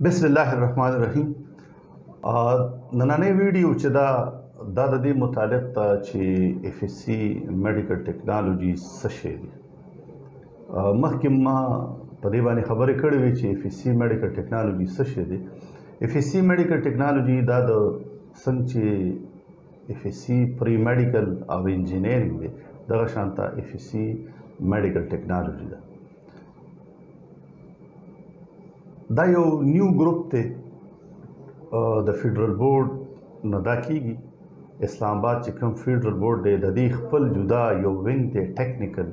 बिस्मिल्लाहिर्रहमानिर्रहीम। नन्ही वीडियो چې دا د دې متعلق ته چې FSC میډیکل ټیکنالوژي څه شی دی. مخکې ما په دې باندې خبرې کړې وې چې FSC میډیکل ټیکنالوژي څه شی دی. FSC میډیکل ټیکنالوژي دا د څنګه چې FSC پری میډیکل او انجینیرینګ دی دغه شانته FSC میډیکل ټیکنالوژي ده. دا یو نیو ګروپ دی د فیډرل بورډ نه دا کیږي. اسلام آباد چې کوم فیډرل بورډ دی د دې خپل جدا یو وینګ دی، ټیکنیکل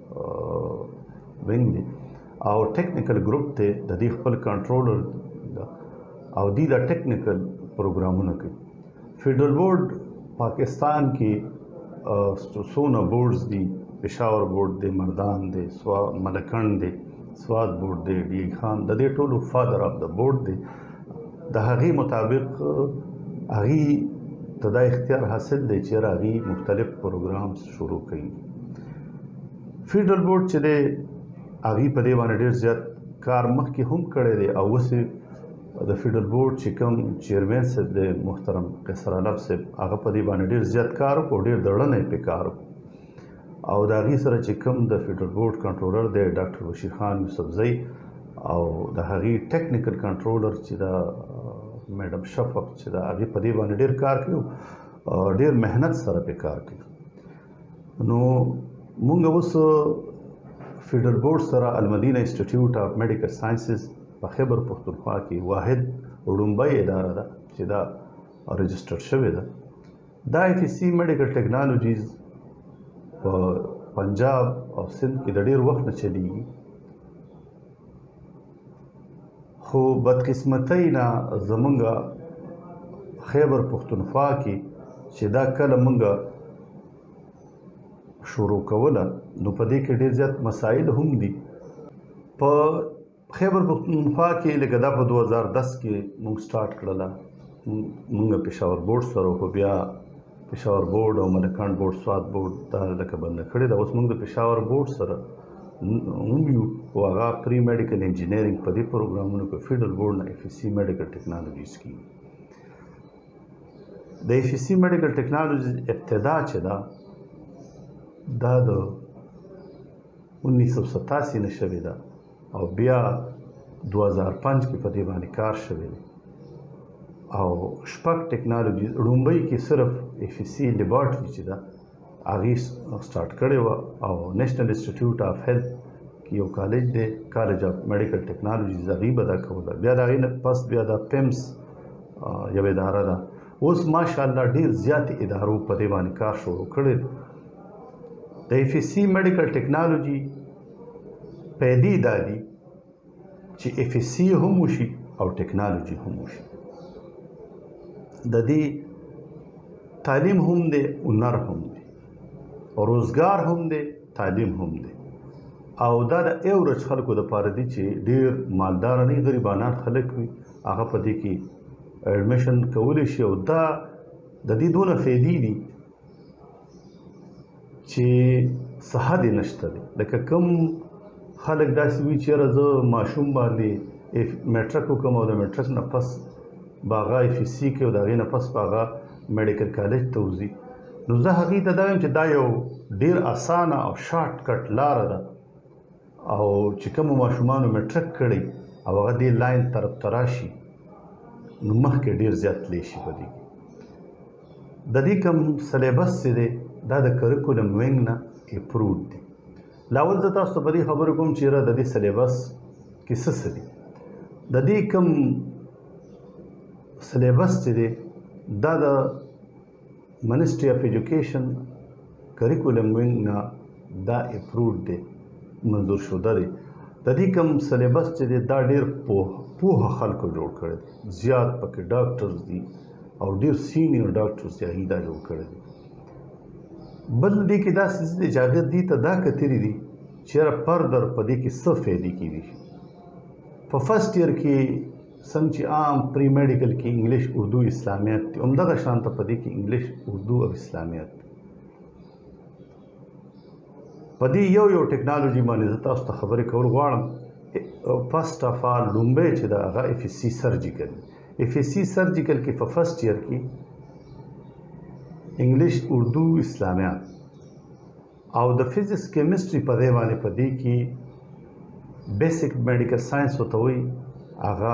وینګ دی او ټیکنیکل ګروپ دی د دې خپل کنټرولر او دی دا ټیکنیکل پروګرامونه کوي. فیډرل بورډ پاکستان کې څونه بورډز دي، پېښور بورډ دی، مردان دی، ملکنډ دی، سوات بورډ دی، ډي خان د دې ټولو فادر اف د بورډ دی. د هغې مطابق هغې ته دا اختیار حاصل دی چې هغې مختلف پروګرامز شروع کوي. فیډرل بورډ چې دی هغې په دې باندې ډېر زیات کار مخکې هم کړی دی او اوس د فیډرل بورډ چې کوم چیرمین صاحب دی محترم قیصر علب صاحب هغه په دې باندې ډېر زیات کار وکړو، ډېر دړنه یې پرې کار وکړو او د هغې سره چې کوم د فیډرل بورډ کنټرولر دی ډاکټر بشیر خان یوسفزی او د هغې ټیکنیکل کنټرولر چې دا میډم شفق چې دا هغې په دې باندې ډېر کار کوي، ډېر محنت سره پرې کار کوي. نو موږ اوس فیډرل بورډ سره المدینه انسټیټیوټ اف میډیکل ساینسز په خیبر پښتونخوا کې واحد وړومبۍ اداره ده چې دا رجسټر شوې ده. دا FSC میډیکل ټیکنالوژیز په پنجاب او سند کې د ډېر وخت نه چلیږي، خو بدقسمتۍ نه زمونږ خیبر پښتونخوا کې چې دا کله مونږ شروع کوله نو په دې کې ډېر زیات مسایل هم دي. په خیبر پښتونخوا کې لکه دا په 2010 کې مونږ سټارټ کړله، مونږ پېښور بورډ سره خو بیا پېښور بورډ او ملکنډ بورډ سوات بورډ دا لکه بنده کړې ده. اوس مونږ د پېښور بورډ سره هم یو او هغه پری میډیکل انجینیرینګ په دې پروګرامونو کې فیډرل بورډ نه FSC میډیکل ټیکنالوژیز کیږي. د FSC میډیکل ټیکنالوژي ابتدا چې دا د 1987 نه شوې ده او بیا 2005 کې په دې باندې کار شوی دی او شپږ ټیکنالوژي لومړی کې صرف FSC لیبارټري چې ده هغې سټارټ کړې وه او نیشنل انسټیټیوټ اف هیلث کې یو کالج دی، کالج اف میډیکل ټیکنالوژیز هغې به دا کوله. بیا د هغې نه پس بیا دا پیمس یو اداره ده. اوس ماشاءالله ډېر زیاتې ادارو په دې باندې کار شروع کړی دی. د FSC میډیکل ټیکنالوژي پیدې دا دي چې FSC هم وشي او ټیکنالوژي هم وشي. د دې تعلیم هم دی، هنر هم دی، روزګار هم دی، تعلیم هم دی او دا د ایورج خلکو دپاره دي چې ډېر مالدار نه وي، غریبانان خلک وي، هغه په دې کې ایډمیشن کولی شي او دا د دې دونه فایدې دي چې څه حد یې نشته دی. لکه کوم خلک داسې وي چې یاره زه ماشوم باندې میټرک وکړم او د میټرک نه پس به هغه FSC کوي او د هغې نه پس به هغه میډیکل کالج ته وځي. نو زه هغې ته دا وایم چې دا یو ډېر اسانه او شارټ کټ لاره ده او چې کومو ماشومانو میټرک کړی او هغه دې لاین طرف ته راشي نو مخکې ډېر زیات تللی شي. په دې کې د دې کوم سلیبس چې دی دا د کریکولم وینګ نه اپروډ دی. لاول زه تاسو ته په دې خبرې کوم چې یاره د دې سلیبس کې څه دي. د دې کوم سلیبس چې دی دا د منسټري اف ایجوکیشن کریکولم وینګ نه دا اپروډ دی، منظور شده دی. د دې کوم سلیبس چې دی دا ډېر پوهه خلکو جوړ کړی دی، زیات پکې ډاکټرز دي او ډېر سینیور ډاکټرز دي هغې دا جوړ کړی دی. بل دې کې داسې څه دی چې هغه دې ته دا کتلي دي چې یاره فردر په دې کې څه فایدې کیدی شي. په فرسټ ایئر کې څنګه چې عام پری میډیکل کې انګلیش اردو اسلامیت دي همدغه شانته په دې کې انګلیش اردو او اسلامیت دی. په دې یو ټیکنالوژي باندې زه تاسو ته خبرې کول غواړم first of all लुम्बे چې دا هغه اف اس سی سرجیکل اف اس سی سرجیکل کې په فرست ایئر کې انګلیش اردو اسلامیات او د فزکس کیمستري په دی باندې په دی کې بیسیک میډیکل ساينس وته وي هغه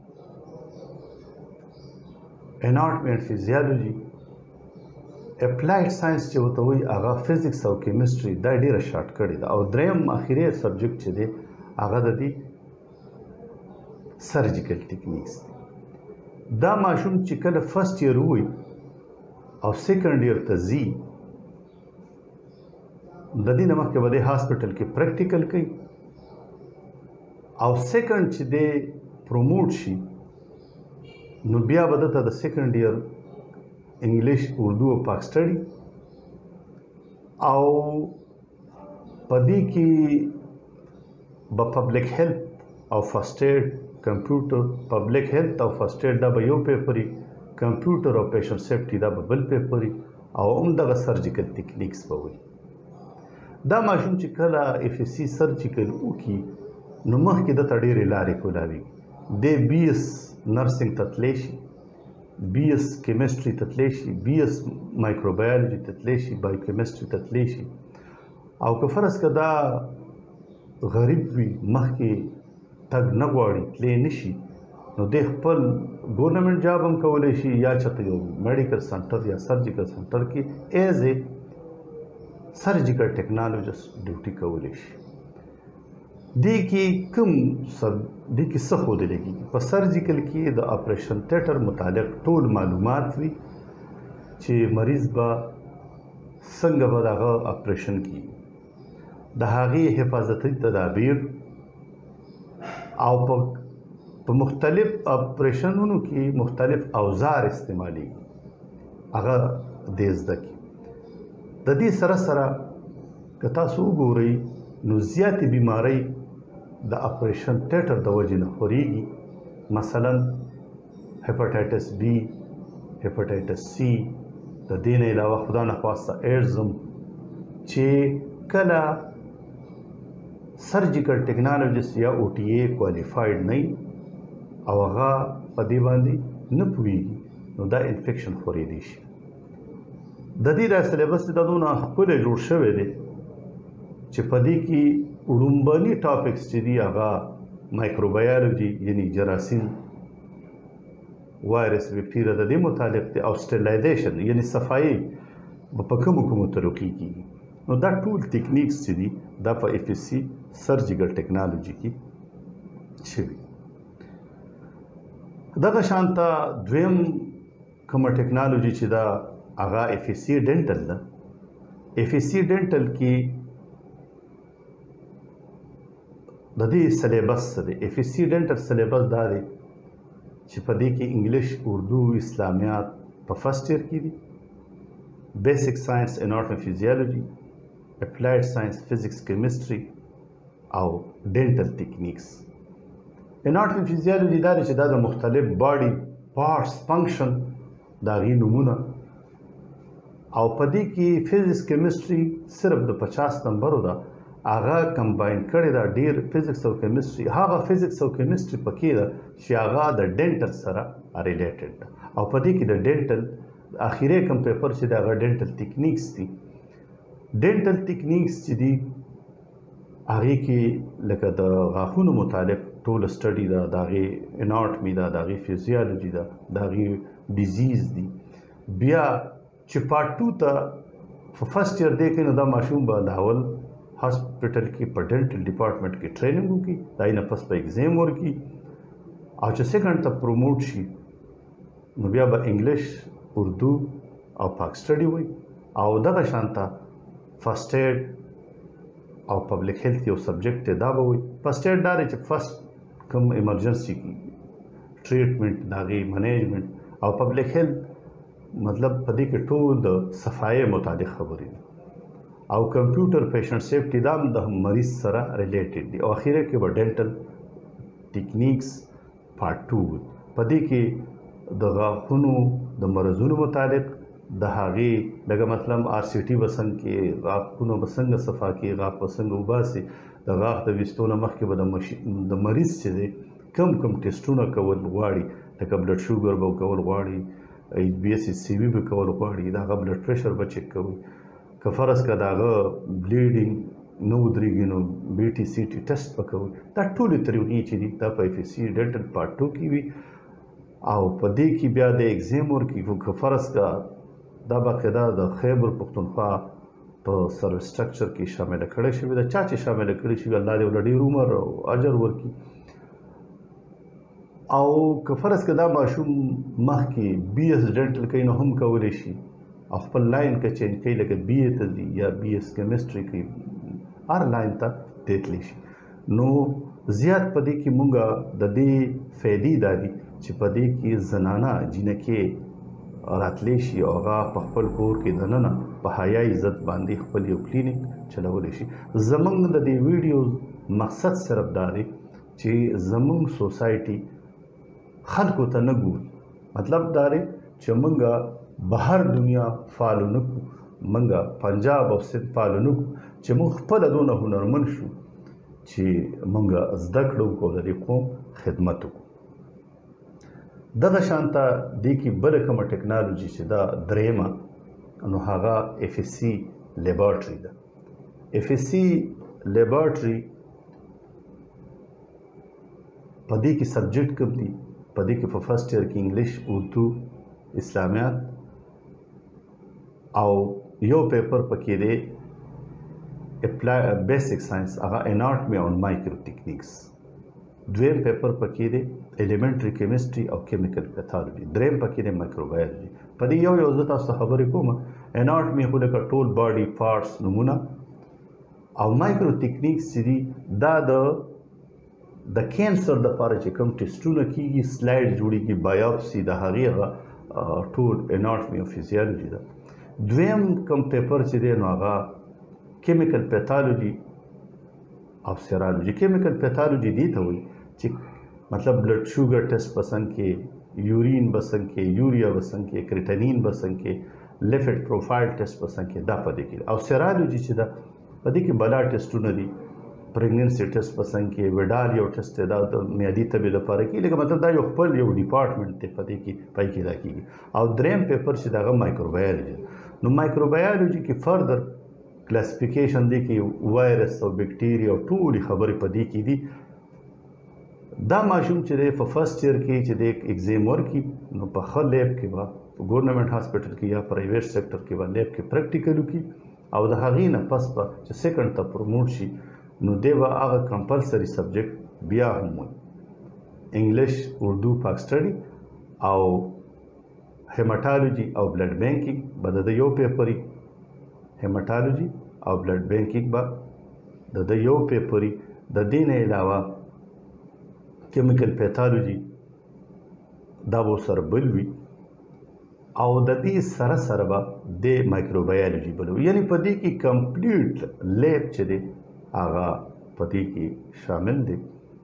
اناټومي اینڈ فزیولوژي اپلایډ ساينس چې وته وي هغه فزکس او کیمستري دا ډیره شارټ کړي دا او دریم اخیری سبجیکټ چې دی هغه د دې سرجیکل ټیکنیکس دا ماشوم چې کله فرست ایئر وي او سیکنډ ایئر ته ځي د دې نه مخکې به دی هاسپټل کې پریکټیکل کوي او سیکنډ چې دی پروموټ شي نو بیا به دته د سیکنډ ایئر انګلیش اردو او پاک سټډي او په دې کې به پبلک هیلث او فرست ایډ کمپیوټر پبلک هیلث او فرست ایډ دا به یو پیپري کمپیوټر او پیشنټ سیفټي دا به بل پیپري او همدغه سرجیکل ټیکنیکس به وي دا ماشوم چې کله اف اس سی سرجیکل وکړي نو مخکې دته ډېرې لارې کولاوي دی بي اس نرسنګ ته تللی شي بي اس کیمسټري ته تللی شي بي اس مایکروبیولوژي ته تللی شي بایو کیمسټري ته تللی شي او که فرض که دا غریب وي مخکې تګ نه غواړي تللی نه شي نو دی خپل ګورنمنټ جاب هم کولی شي یا چېرته یو میډیکل سنټر یا سرجیکل سنټر کې ایز اے سرجیکل ټیکنالوجسټ ډیوټي کولی شي دې کې کوم دې کې څه ښودلی کېږي په سرجیکل کې د اپریشن تیټر متعلق ټول معلومات وي چې مریض به څنګه به د هغه اپریشن کېږي د هغې حفاظتي تدابیر او په مختلف اپریشنونو کې مختلف اوزار استعمالیږي هغه دې زده کړي د دې سره سره که تاسو وګورئ نو زیاتې بیمارۍ د اپریشن تیټر د وجې نه خورېږي مثلا هیپاټایټس بی هیپاټایټس سی د دې نه علاوه خدا نخواسته ایډزم چې کله سرجیکل ټیکنالوجسټ یا او ټي اے کوالیفاید نه او هغه په دې باندې نه پوهېږي نو دا انفیکشن خورېدی شي د دې دا سلیبس دا دونه ښکلی جوړ شوی دی چې په دې کې وړومبني ټاپکس چې دي هغه مایکروبیولوژي یعنی جراثیم وایرس بیکټیریا د دې متعلق دی او سټریلایزیشن یعنی صفایي په کومو طریقې کېږي نو دا ټول ټیکنیکس چې دي دا په اف اس سی سرجیکل ټیکنالوجي کې شوي دغه شانته دویم کومه ټیکنالوجي چې دا هغه اف اس سی ډینټل ده اف اس سی ډینټل کې د دې سلیبس څه دی اف اس سی ډینټل سلیبس دا دی چې په دې کې انګلیش اردو اسلامیات په فرست ایئر کې دي بیسک ساينس اناټومي فزیولوژي اپلایډ ساينس فزکس کیمستري او ډینټل ټیکنیکس اناټومي فزیولوژي دا چې دا د مختلف باډي پارټس فنکشن دا غي نمونه او په دې کې فزکس کیمستري صرف د 50 نمبرو ده هغه کمباین کړی دا ډیر فزکس او کیمستري هغه فزکس او کیمستري پکې ده چې هغه د ډینټل سره ریلیټډ ده او په دې کې د ډینټل اخیری کوم پیپر چې دا هغه ډینټل ټیکنیکس دي ډینټل ټیکنیکس چې دي هغې کې لکه د غاښونو متعلق ټول سټډي ده د هغې اناټمي ده د هغې فزیالوجي ده د هغې ډیزیز دي بیا چې پارټ 2 ته په فرست ایئر دی کې نو دا ماشوم به د اول هاسپټل کې په ډینټل ډپارټمنټ کې ټریننګ وکړي د هغې نه پس به ایګزام ورکړي او چې سیکنډ ته پروموټ شي نو بیا به انګلیش اردو او پاک سټډي وي او دغه شانته فرست ایډ او پبلک هیلث یو سبجیکټ دی دا به وي فرست ایډ دا دی چې فرست کوم ایمرجنسي کې ټریټمنټ د هغې منیجمنټ او پبلک هیلث مطلب په دې کې ټول د صفایي متعلق خبرې دي او کمپیوټر پیشنټ سیفټي دا هم د مریض سره ریلیټډ دي او اخیره کې به ډینټل ټیکنیکس پارټ 2 په دې کې د غاښونو د مرضونو متعلق د هغې لکه مثلا RCT به څنګه کې غاښونه به څنګه صفا کې غاښ به څنګه وباسي د غاښ د ویستو نه مخکې به د مریض چې دی کم ټیسټونه کول غواړي لکه بلډ شوګر به کول غواړي HbA1c به کول غواړي د هغه بلډ پریشر به چک کوي که فرض که د هغه بلیډینګ نه ودرېږي نو BT-CT ټیسټ به کوي دا ټولې طریقې چې دي دا په FSC ډنټل پارټ 2 کې وي او په دې کې بیا د ایگزام ورکوي که فرض که دا باقاعده د خیبر پښتونخوا په سروس سټرکچر کې شامله کړی شوې ده چا چې شامله کړی شوي الله دې ورله ډېر عمر او اجر ورکړي او که فرض که دا ماشوم مخکې BS ډنټل کوي نو هم کولی شي او خپل لاین که چینج کوي لکه BA ته ځي یا BS کیمسټري کوي هر لاین ته تتلی شي نو زیات په دې کې مونږ د دې فایدې دا دي چې په دې کې زنانه جینکې راتلی شي او هغه په خپل کور کې دننه په حیا عزت باندې خپل یو کلینیک چلولی شي زمونږ د دې ویډیو مقصد صرف دا دی چې زمونږ سوسایټي خلکو ته نه ګوري مطلب دا دی چې مونږ بهر دنیا فالو نه کړو مونږ پنجاب او سند فالو نه کړو چې مونږ خپله دونه هنرمند شو چې مونږ زده کړو او د دې قوم خدمت وکړو دغه شانته دې کې بله کومه ټکنالوژي چې دا درېیمه نو هغه FSC لیبارټري ده FSC لیبارټري په دې کې سبجیکټ کوم دي په دې کې په فرست ایئر کې انګلیش اردو اسلامیات او یو پیپر پکې دی بیسک ساينس هغه اناټمي او مایکرو ټیکنیکس دویم پیپر پکې دی ایلیمنټري کیمستري او کیمیکل پیتالوجي دریم پکې دی مایکروبایولوجي په دې یو زه تاسو خبرې کوم اناټمي خو لکه ټول باډي پارټس نمونه او مایکرو ټیکنیکس چې دي دا د کینسر دپاره چې کوم ټیسټونه کیږي سلایډ جوړیږي بایوپسي د هغې ټول اناټمي او فزیالوجي ده دویم کوم پیپر چې دی نو هغه کیمیکل پیتالوجي او سیرالوجي کیمیکل پیتالوجي دې ته وایي چې مطلب بلډ شوګر ټیسټ به څنګه کې یورین به څنګه کې یوریا به څنګه کې کریټینین به څنګه کې لیپټ پروفایل ټیسټ به څنګه کې دا په دې کې او سیرالوجي چې ده په دې کې بلا ټیسټونه دي پریګننسي ټیسټ په څنګه کې وډال یو ټیسټ دا د میادي طبي لپاره کې لکه مطلب دا یو خپل یو ډپارټمنټ دی په دې کې پای کې دا کېږي او دریم پیپر چې دغه مایکروبایولوجي نو مایکروبایولوجي کې فردر کلاسیفیکیشن دی کې وایرس او بکټیریا او ټولې خبرې په دې کې دي دا ماشوم چې دی په فرست ایئر کې چې دی ایگزام ورکړي نو په ښه لیب کې به په ګورنمنټ هاسپټل کې یا پرایویټ سیکټر کې به لیب کې پریکټیکل وکړي او د هغې نه پس به چې سیکنډ ته پروموټ شي نو دی به هغه کمپلسري سبجیکټ بیا هم وي انګلیش اردو پاک سټډي او هیماټالوجي او بلډ بینکینګ به د یو پیپر هیماټالوجي او بلډ بینکینګ به د یو پیپر د دې نه علاوه کیمیکل پیتالوجي دا به سره بل وي او د دې سره سره به د مایکروبایولوژي بل وي یعنی په دې کې کمپلیټ لیب چې دی هغه په دې کې شامل دی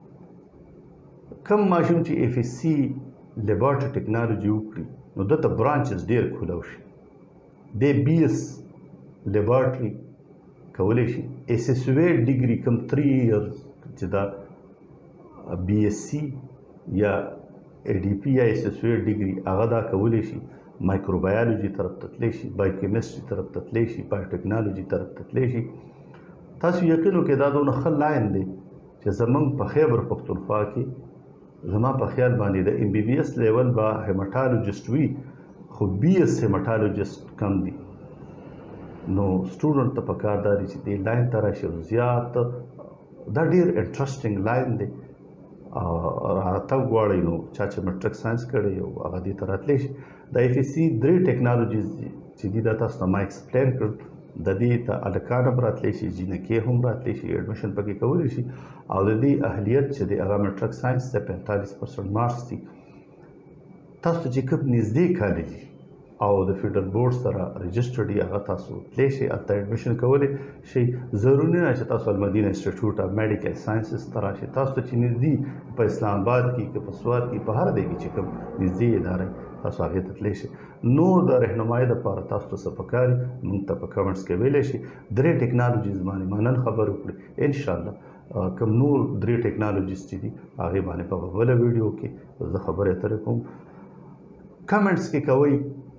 کم ماشوم چې FSC لیبارټري ټیکنالوژي وکړي نو دته برانچز ډېر کولو شي د BS لیبارټري کولی شي SSWA ډیګري کم 3 ایئرز چې دا BSc یا ADP یا SSWA ډیګري هغه دا کولی شي مایکروبایولوژي طرف ته تللی شي بایوکیمسټري طرف ته تللی شي بایوټیکنالوژي طرف ته تللی شي تاسو یقین وکړئ دا دونه ښه لاین دی چې زموږ په خیبر پښتونخوا کې زما په خیال باندې د MBBS لیول به هیماټالوجسټ وي خو BS هیماټالوجسټ کم دي نو سټوډنټ ته پکار دا دی چې دې لاین ته راشي زیات دا ډېر انټرسټینګ لاین دی راتګ غواړئ نو چا چې میټرک ساینس کړی او هغه دې ته راتلی شي د FSC 3 ټیکنالوجیز چې دي دا تاسو ته ما ایکسپلین کړل د دې ته هلکان هم راتلی شي جینکې هم راتلی شي ایډمیشن پکې کولی شي او د دې اهلیت چې دی هغه میټرک ساینس د 45% مارکس دي تاسو چې کوم نږدې کالج او د فیډرل بورډ سره رجسټرډ یې هغه تاسو تللی شئ هلته ایډمیشن کولی شئ ضروري نه چې تاسو المدینه انسټیټیوټ اف میډیکل ساینسز ته راشئ تاسو ته چې نږدې په اسلام آباد کې که په سوات کې په هر ځای کې چې کوم نږدې اداره تاسو هغې ته تللی شئ. نور د رهنمایۍ دپاره تاسو ته څه پکار وي موږ ته په کمنټس کې ویلی شي. 3 ټیکنالوجیز باندې ما نن خبرې وکړې. انشاءالله کوم نور 3 ټیکنالوجیز چې دي هغې باندې په بله ویډیو کې زه خبرې اترې کوم. کمنټس کې کوئ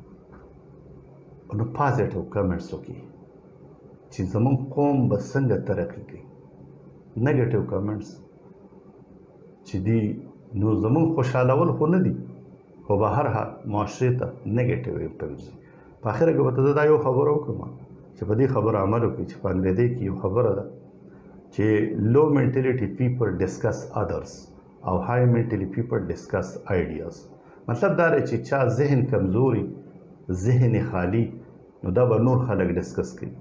نو پازیټیو کمنټس وکړئ چې زموږ قوم به څنګه ترقي کوي. نیګیټیو کمنټس چې دي نو زموږ خوشحالول خو نه دي خو به هر حال معاشرې ته نیګیټیو امپیکټ ځي. په اخره کې به ته دا یو خبره وکړم چې په دې خبره عمل وکړي چې په انګریزي کې یو خبره ده چې لو منټیلیټي پیپل ډسکس ادرس او های منټیلی پیپل ډسکس آیډیاز. مطلب دا دی چې چا ذهن کمزوري ذهن خالی نو دا به نور خلک ډسکس کوي.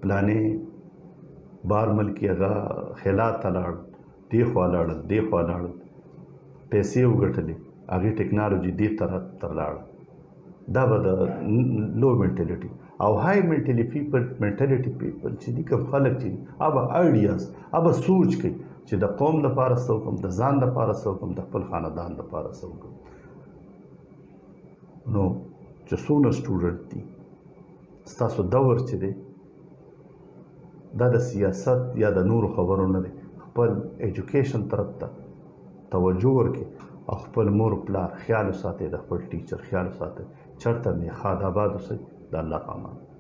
پلانې بار ملکي هغه خیلات ته لاړ دې خوا لاړل دې خوا لاړل پیسې وګټلې هغې ټیکنالوجي دې طرف ته لاړه. دا به د لو منټیلیټي او های منټیلیټي پیپل چې دي کوم خلک چې دي هغه آیډیاز هغه سوچ کوي چې د قوم دپاره څه وکړم د ځان دپاره څه وکړم د خپل خاندان دپاره څه وکړم. نو چې څومره سټوډنټ دي ستاسو دور چې دی دا د سیاست یا د نورو خبرو نه دی. خپل ایجوکیشن طرف ته توجه ورکړئ او خپل مور پلار خیال وساتئ د خپل ټیچر خیال وساتئ چېرته مې ښاد آباد اوسئ. د الله په امان.